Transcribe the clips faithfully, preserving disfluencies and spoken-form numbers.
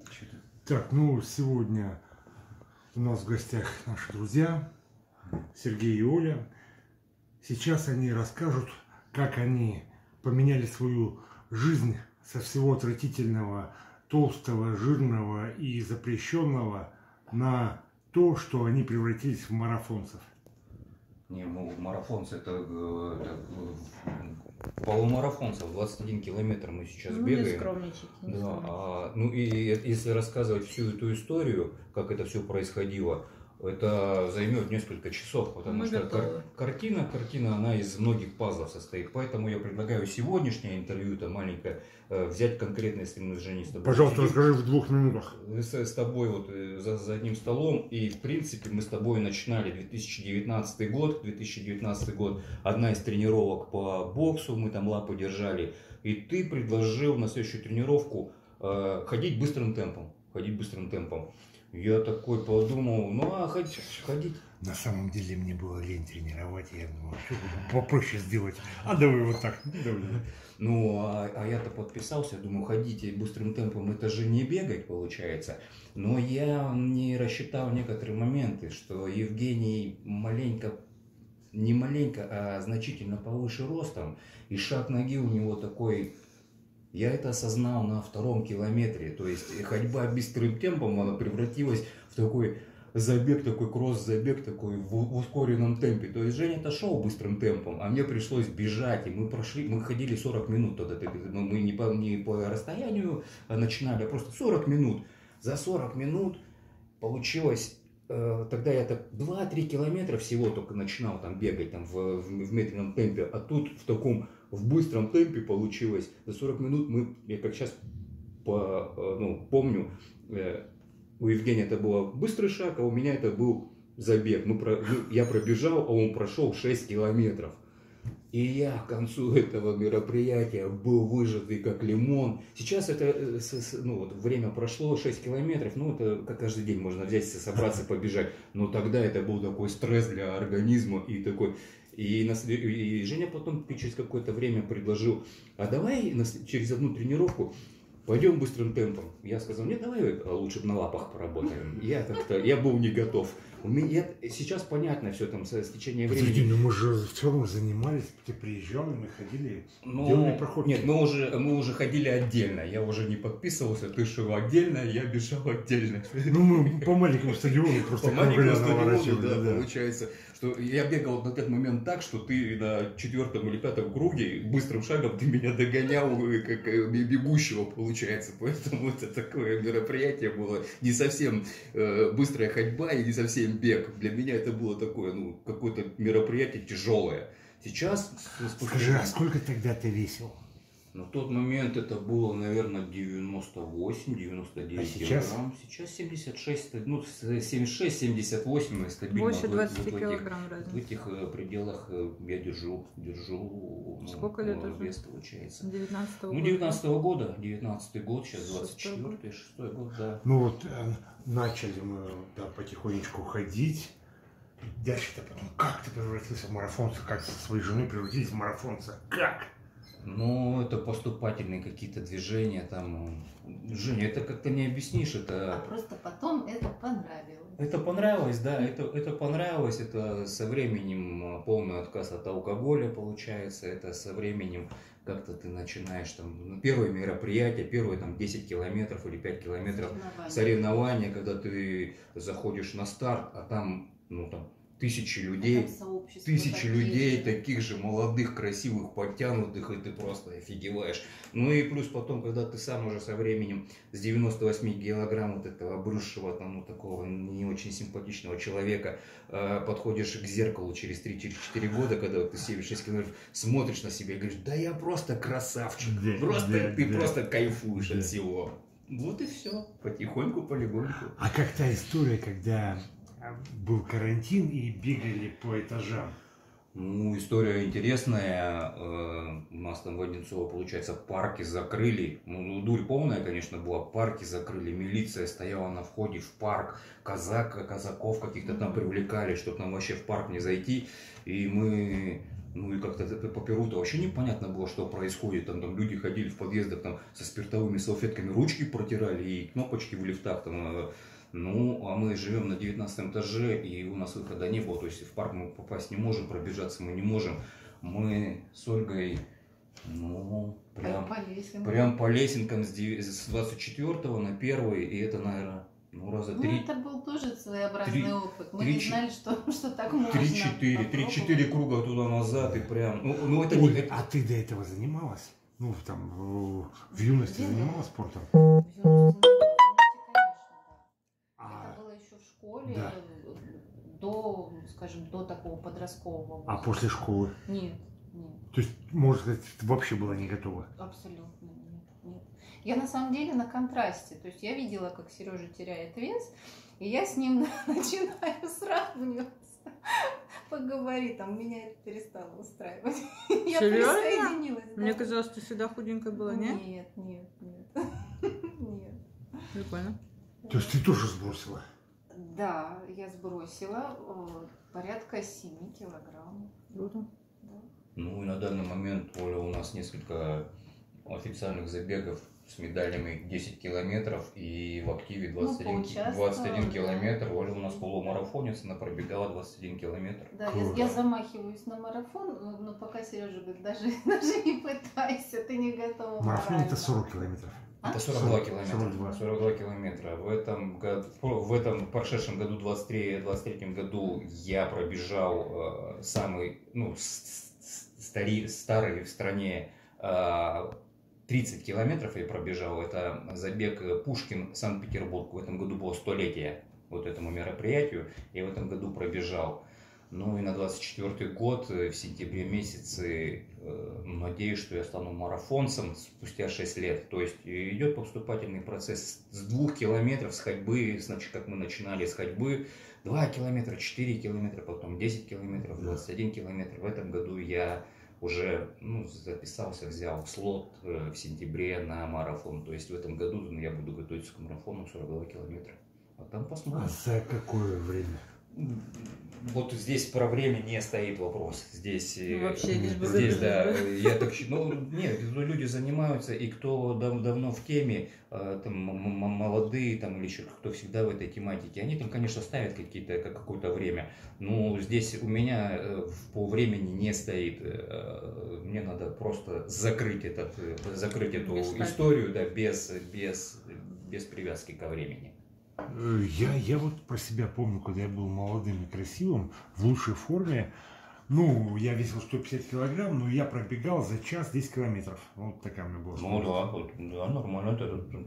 Так, ну сегодня у нас в гостях наши друзья Сергей и Оля. Сейчас они расскажут, как они поменяли свою жизнь со всего отвратительного, толстого, жирного и запрещенного на то, что они превратились в марафонцев. Не, ну, марафонцы это, это полумарафонцев, двадцать один километр мы сейчас ну, бегаем. Не скромничайте, не да, скромничайте. А, ну и если рассказывать всю эту историю, как это все происходило, это займет несколько часов, потому Мы что готовы. кар картина, картина, она из многих пазлов состоит. Поэтому я предлагаю сегодняшнее интервью, это маленькое, взять конкретно, если мы с Женей с тобой. Пожалуйста, расскажи в двух минутах. С, с тобой вот за, за одним столом, и в принципе мы с тобой начинали две тысячи девятнадцатый год, две тысячи девятнадцатый год, одна из тренировок по боксу, мы там лапы держали, и ты предложил на следующую тренировку э, ходить быстрым темпом, ходить быстрым темпом. Я такой подумал, ну а ходить, ходить. На самом деле мне было лень тренировать, я думал, что буду попроще сделать. А давай вот так. Давай. Ну, а, а я-то подписался, думаю, ходите быстрым темпом, это же не бегать получается. Но я не рассчитал некоторые моменты, что Евгений маленько, не маленько, а значительно повыше ростом, и шаг ноги у него такой. Я это осознал на втором километре, то есть ходьба быстрым темпом, она превратилась в такой забег, такой кросс-забег, такой в ускоренном темпе. То есть Женя-то шел быстрым темпом, а мне пришлось бежать, и мы прошли, мы ходили сорок минут тогда, мы не по, не по расстоянию начинали, а просто сорок минут. За сорок минут получилось, э, тогда я так два-три километра всего только начинал там бегать там, в, в, в медленном темпе, а тут в таком, в быстром темпе получилось. За сорок минут мы, я как сейчас по, ну, помню, э, у Евгения это был быстрый шаг, а у меня это был забег. Ну, про, ну, я пробежал, а он прошел шесть километров. И я к концу этого мероприятия был выжатый как лимон. Сейчас это, ну, вот время прошло, шесть километров, ну, это как каждый день можно взять, собраться, побежать. Но тогда это был такой стресс для организма и такой... И, и Женя потом через какое-то время предложил, а давай через одну тренировку пойдем быстрым темпом. Я сказал, нет, давай лучше на лапах поработаем. Я как-то, я был не готов. У меня сейчас понятно все там с течением времени. Подожди, ну мы же в целом занимались, ты приезжал, и мы ходили, ну, делали проход. Нет, мы уже, мы уже ходили отдельно. Я уже не подписывался, ты шел отдельно, я бежал отдельно. Ну мы по маленькому стадиону просто по маленькому стадиону, да, да, получается. Что я бегал на тот момент так, что ты на четвертом или пятом круге быстрым шагом ты меня догонял как бегущего, получается. Поэтому это такое мероприятие было не совсем э, быстрая ходьба и не совсем бег. Для меня это было такое, ну, какое-то мероприятие тяжелое. Сейчас... Скажи, а сколько тогда ты весил? На тот момент это было, наверное, девяносто восемь девяносто девять а сейчас? килограмм. Сейчас семьдесят шесть, ну, семьдесят шесть семьдесят восемь стабильно. Больше двадцати в, в, килограмм этих, разница. в этих пределах я держу, держу Сколько ну, лет уже? вес получается. девятнадцатого ну, года. девятнадцатого года, девятнадцатый год, сейчас двадцать четвёртый, шестой год, да. Ну вот э, начали мы да, потихонечку ходить. Дальше-то потом, как ты превратился в марафонца, как со своей женой превратились в марафонца, как? Ну, это поступательные какие-то движения, там, Женя, это как-то не объяснишь, это... А просто потом это понравилось. Это понравилось, да, это, это понравилось, это со временем полный отказ от алкоголя получается, это со временем как-то ты начинаешь там, первое мероприятие, первые там десять километров или пять километров Соревнования. соревнования, когда ты заходишь на старт, а там, ну там, тысячи людей, тысячи людей, таких же молодых, красивых, подтянутых, и ты просто офигеваешь. Ну и плюс потом, когда ты сам уже со временем с девяноста восьми килограмм вот этого обросшего, там, ну, такого не очень симпатичного человека, э, подходишь к зеркалу через три-четыре года, когда вот ты семьдесят шесть километров, смотришь на себя и говоришь, да я просто красавчик, Да, просто да, ты да. просто кайфуешь Да. от всего. Вот и все, потихоньку, полегоньку. А как та история, когда был карантин и бегали по этажам? Ну, история интересная. У нас там в Одинцово, получается, парки закрыли. Ну, дурь полная, конечно, была. Парки закрыли, милиция стояла на входе в парк. Казак, казаков каких-то там привлекали, чтобы нам вообще в парк не зайти. И мы Ну и как-то по Перу-то вообще непонятно было, что происходит. Там, там люди ходили в подъездах там, со спиртовыми салфетками, ручки протирали и кнопочки в лифтах. Там, ну, а мы живем на девятнадцатом этаже, и у нас выхода не было. То есть в парк мы попасть не можем, пробежаться мы не можем. Мы с Ольгой, ну, прям по лесенкам. прям по лесенкам с двадцать четвёртого на первый, и это, наверное, ну, раза Ну, три. это был тоже своеобразный три- опыт. Мы три- не знали, что, что так можно. Три-четыре, три-четыре круга туда-назад, и прям, ну, ну это не... Оль, это- а ты до этого занималась? Ну, там, э, в юности Где? занималась спортом? В юности, ну, в юности, конечно, да. А, Это было еще в школе, да. до, скажем, до такого подросткового а возраста. после школы? Нет, нет, То есть, можно сказать, ты вообще была не готова? абсолютно нет, нет. Я на самом деле на контрасте. То есть я видела, как Сережа теряет вес, и я с ним начинаю сравниваться. Поговори, там меня это перестало устраивать. Я Серьезно? присоединилась. да. Мне казалось, ты всегда худенькая была, не? Нет, нет, нет. Нет. Прикольно. То есть, ты тоже сбросила? Да, я сбросила э, порядка семи килограмм. Круто. Да. Ну и на данный момент, Оля, у нас несколько официальных забегов с медалями десять километров и в активе двадцать один, Ну, поучаствовала, двадцать один да. километр. Оля у нас полумарафонец, она пробегала двадцать один километр. Да, я, Круто. я замахиваюсь на марафон, но, но пока Сережа говорит, даже, даже не пытайся, ты не готова. Марафон это морально. сорок километров. А? Это сорок два сорок, километра. сорок два. сорок два километра. В этом, году, в этом прошедшем году, двадцать третьем году, я пробежал э, самый ну, с- с- стари, старый в стране э, тридцать километров я пробежал. Это забег Пушкин Санкт-Петербург. В этом году было столетие вот этому мероприятию. Я в этом году пробежал. Ну и на двадцать четвёртый год, э, в сентябре месяце, э, надеюсь, что я стану марафонцем спустя шесть лет. То есть э, идет поступательный процесс с двух километров с ходьбы, значит, как мы начинали с ходьбы, два километра, четыре километра, потом десять километров, двадцать один километр. В этом году я уже ну, записался, взял слот э, в сентябре на марафон. То есть в этом году я буду готовиться к марафону сорок два километра. А там А посмотрим. за какое время? Вот здесь про время не стоит вопрос. Здесь, э, Ну, вообще, лишь бы здесь выбежать, да, да? я так щ- ну нет, ну, люди занимаются, и кто дав- давно в теме, э, там м- м- молодые там или еще кто всегда в этой тематике, они там, конечно, ставят какие-то как- какое-то время. Но здесь у меня э, в- по времени не стоит. э, Мне надо просто закрыть этот, э, закрыть эту Гештальт. историю, да, без, без, без привязки ко времени. Э, Я, я вот про себя помню, когда я был молодым и красивым, в лучшей форме. Ну, я весил сто пятьдесят килограмм, но я пробегал за час десять километров. Вот такая у меня была Ну скорость. да, вот, да, нормально, это, это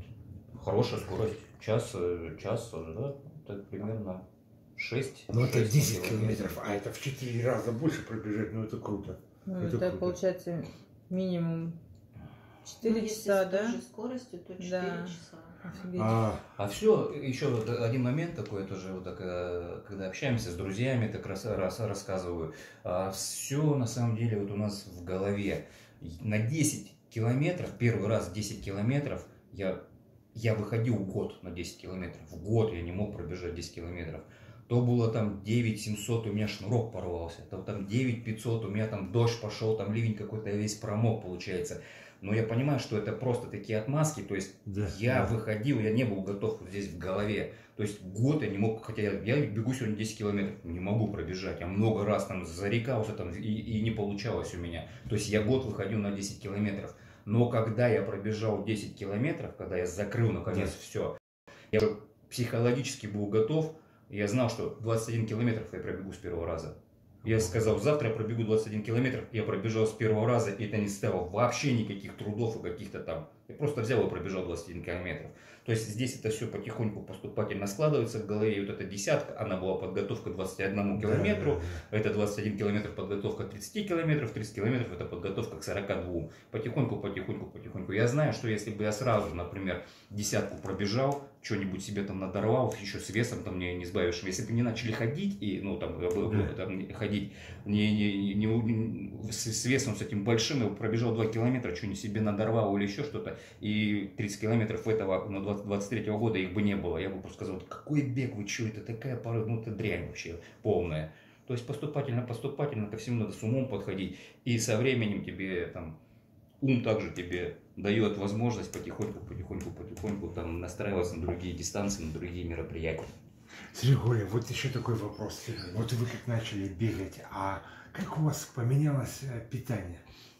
хорошая скорость. Час, э, час, да, это примерно шесть. Ну, это шесть десять километров, а это в четыре раза больше пробежать, ну это круто. Ну, Это это, круто. получается минимум четыре Ну, если часа, с той да? же скоростью, то четыре Да. часа. Офигеть. А, А все, еще вот один момент такой тоже, вот так, э, когда общаемся с друзьями, так раз, раз- рассказываю. Все на самом деле вот у нас в голове. На десять километров, первый раз десять километров, я, я выходил год на десять километров. В год я не мог пробежать десять километров. То было там девять семьсот, у меня шнурок порвался. То там девять пятьсот, у меня там дождь пошел, там ливень какой-то, я весь промок получается. Но я понимаю, что это просто такие отмазки, то есть да, я да. выходил, я не был готов вот здесь в голове. То есть год я не мог, хотя я, я бегу сегодня десять километров, не могу пробежать. Я много раз там зарекался там, и, и не получалось у меня. То есть я год выходил на десять километров. Но когда я пробежал десять километров, когда я закрыл наконец Да. все, я уже психологически был готов. Я знал, что двадцать один километров я пробегу с первого раза. Я сказал, завтра я пробегу двадцать один километр, я пробежал с первого раза, и это не стоило вообще никаких трудов и каких-то там. Я просто взял и пробежал двадцать один километр. То есть здесь это все потихоньку поступательно складывается в голове. И вот эта десятка, она была подготовка к двадцати одному километру. Да, да, да. Это двадцать один километр подготовка к тридцати километров, тридцать километров это подготовка к сорока двум. Потихоньку, потихоньку, потихоньку. Я знаю, что если бы я сразу, например, десятку пробежал, что-нибудь себе там надорвал, еще с весом там не, не сбавишь. Если бы не начали ходить, и, ну там, э, э, там, не- ходить не, не, не, не- с, с весом с этим большим, я бы пробежал два километра, что-нибудь себе надорвал или еще что-то, и тридцать километров этого, ну, двадцать третьего года их бы не было. Я бы просто сказал, какой бег, вы что, это такая пора, ну это дрянь вообще полная. То есть поступательно, поступательно ко всему надо с умом подходить. И со временем тебе там ум также тебе дает возможность потихоньку, потихоньку, потихоньку там настраиваться на другие дистанции, на другие мероприятия. Серега, вот еще такой вопрос. Вот вы как начали бегать, а как у вас поменялось э, питание?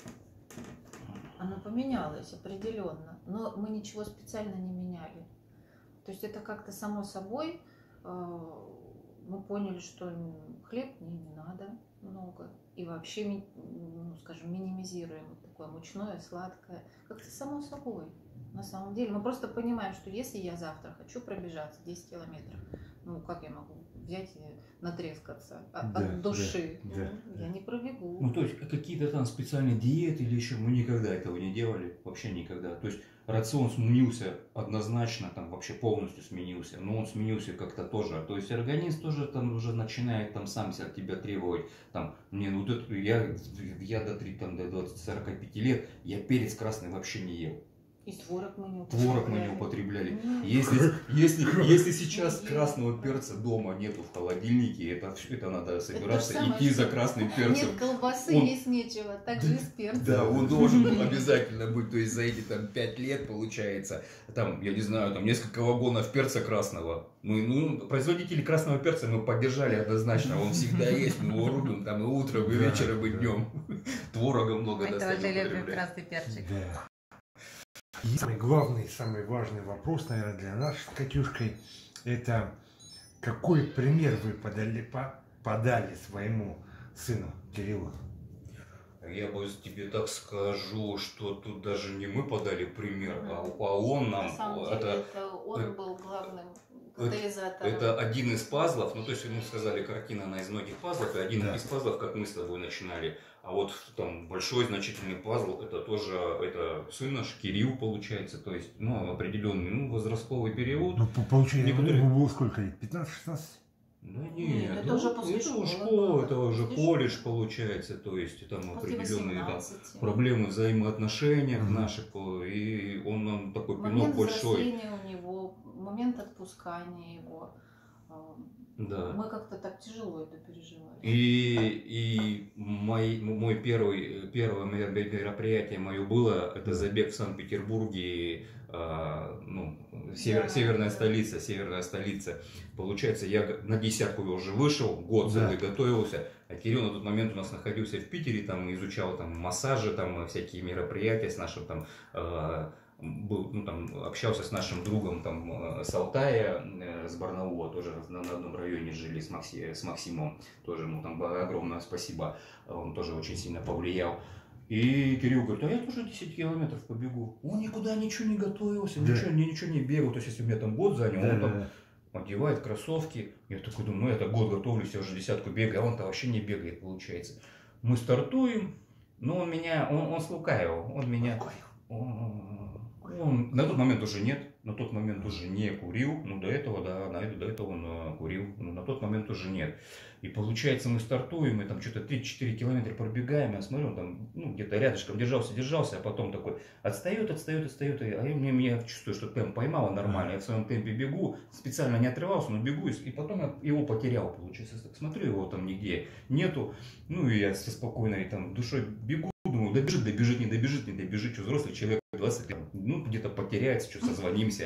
Оно поменялось определенно, но мы ничего специально не меняли. То есть это как-то само собой, э, мы поняли, что хлеб не, не надо много. И вообще, ми- ну, скажем, минимизируем вот такое мучное, сладкое. Как-то само собой. На самом деле, мы просто понимаем, что если я завтра хочу пробежаться десять километров, ну как я могу взять и натрескаться от, Да, от души? да, Ну, да, я да. не пробегу. Ну, то есть какие-то там специальные диеты или еще, мы никогда этого не делали, вообще никогда. То есть рацион сменился однозначно, там вообще полностью сменился, но он сменился как-то тоже. То есть организм тоже там уже начинает там сам от тебя требовать, там, мне ну, вот это, я, я до, три, там, до двадцати-сорока пяти лет, я перец красный вообще не ел. И творог мы не Творог мы не употребляли. употребляли. Нет. Если, если, если сейчас Не красного ел. перца дома нету в холодильнике, это, всё- это надо собираться, самое, идти за что- красным перцем. Нет колбасы, Он- есть нечего. Так же и с перцем. Да, он должен был обязательно быть, то есть за эти там пять лет получается, там, я не знаю, там несколько вагонов перца красного. Мы, ну, производители красного перца мы поддержали однозначно, он всегда есть, мы его рубим там и утром, и Да, вечером, и да. днем. Творога много Мы достаточно тоже любим употребляем. красный перчик. Да. И самый главный, самый важный вопрос, наверное, для нас с Катюшкой, это какой пример вы подали, по- подали своему сыну Кириллу? Я бы тебе так скажу, что тут даже не мы подали пример, а, а он нам, На самом деле, это, это он это- был главным это- катализатором. это один из пазлов, ну то есть мы сказали, картина она из многих пазлов, и один Да. из пазлов, как мы с тобой начинали, а вот там большой значительный пазл, это тоже, это сын наш, Кирилл получается, то есть, ну, определенный, ну, возрастковый период. Ну, по- получается, Некоторые- ему было сколько лет? пятнадцать-шестнадцать? Да нет, Нет, это да, уже после это школы школа, было. это уже После колледж школы. получается, то есть там После определенные там, восемнадцати. проблемы в взаимоотношениях Мгм. наших, э, и он нам такой пинок Момент большой. взросления у него, момент отпускания его. э, Да. Мы как-то так тяжело это переживали. И, и мой, мой первый, первое мероприятие мое было, это забег в Санкт-Петербурге, а, ну, север- Да, северная да. столица, северная столица. Получается, я г- на десятку я уже вышел, год Да. целый готовился, а Кирилл на тот момент у нас находился в Питере, там изучал там массажи, там всякие мероприятия с нашим там, а, был, ну, там, общался с нашим другом там, э, с Алтая, э, с Барнаула, тоже на, на одном районе жили с, Макси, с Максимом, тоже ему там огромное спасибо, он тоже очень сильно повлиял. И Кирилл говорит, а я тоже десять километров побегу. Он никуда ничего не готовился, Да. ничего, ни- ничего не бегал, то есть если у меня там год занял, он там Да. одевает кроссовки. Я такой думаю, ну я-то год готовлюсь, я уже десятку бегаю, а он-то вообще не бегает, получается. Мы стартуем, но он меня, он, он слукавил, он меня... Он, он на тот момент уже нет, на тот момент уже не курил, ну до этого, да, на это, до этого он э, курил, но на тот момент уже нет. И получается мы стартуем, и там что-то три-четыре километра пробегаем, я смотрю, он там ну, где-то рядышком держался, держался, а потом такой отстает, отстает, отстает, и- а я, мне, я чувствую, что темп поймала нормально, я в своем темпе бегу, специально не отрывался, но бегу, и, и потом я его потерял, получается, так смотрю, его там нигде нету, ну и я со спокойной там душой бегу, думаю, добежит, добежит, не добежит, не добежит, что взрослый человек двадцать лет, ну где-то потеряется, что созвонимся.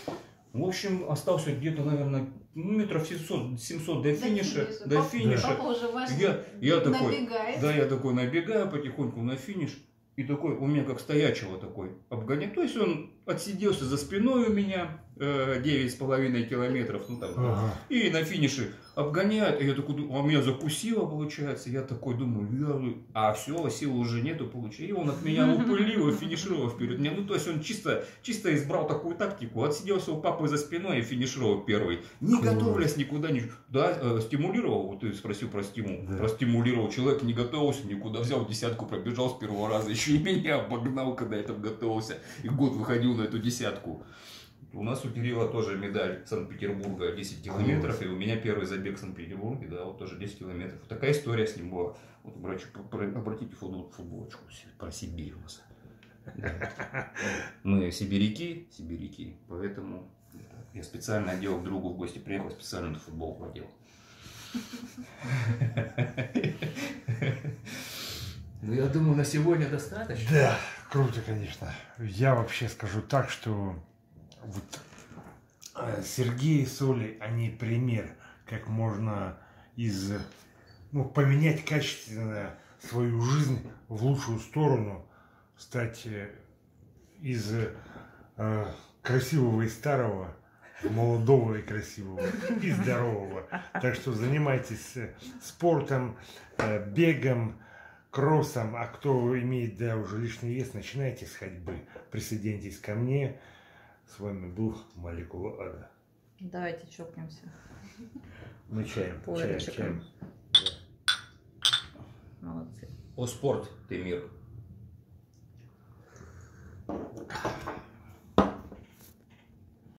В общем, остался где-то, наверное, ну, метров семьсот, семьсот до финиша, до Папа- финиша. Папа уже ваш Я- я такой, набегает. Да, я такой набегаю потихоньку на финиш, и такой, у меня как стоячего такой обгоняет. То есть он отсиделся за спиной у меня э, девять с половиной километров, ну там, Ага. и на финише обгоняет, и я такой, думаю, а меня закусило, получается, я такой думаю, я... а все, силы уже нету, получается, и он от меня упылил и финишировал вперед меня, ну то есть он чисто, чисто избрал такую тактику, отсиделся у папы за спиной и финишировал первый, не Класс. готовлясь никуда, не... да, э, стимулировал, вот ты спросил про стимул, Да. простимулировал, человек не готовился никуда, взял десятку, пробежал с первого раза, еще и меня обогнал, когда я там готовился, и год выходил на эту десятку. У нас у Кирилла тоже медаль Санкт-Петербурга десять километров, и у меня первый забег в Санкт-Петербурге, да, вот тоже десять километров. Такая история с ним была. Вот, братья, обратите футбол, футболочку про Сибирь у нас. Да. Мы сибиряки, сибиряки, поэтому я специально одел к другу в гости, приехал, специально эту футболку одел. Ну, я думаю, на сегодня достаточно. Да, круто, конечно. Я вообще скажу так, что вот э, Сергей с Олей, они пример, как можно из, ну, поменять качественно свою жизнь в лучшую сторону, стать э, из э, красивого и старого, молодого и красивого, и здорового. Так что занимайтесь э, спортом, э, бегом, кроссом, а кто имеет, да, уже лишний вес, начинайте с ходьбы. Присоединяйтесь ко мне. С вами был Молекула Ада. Давайте чокнемся. Мы чаем, Ой, чаем, чокаем. чаем. Молодцы. О спорт ты мир.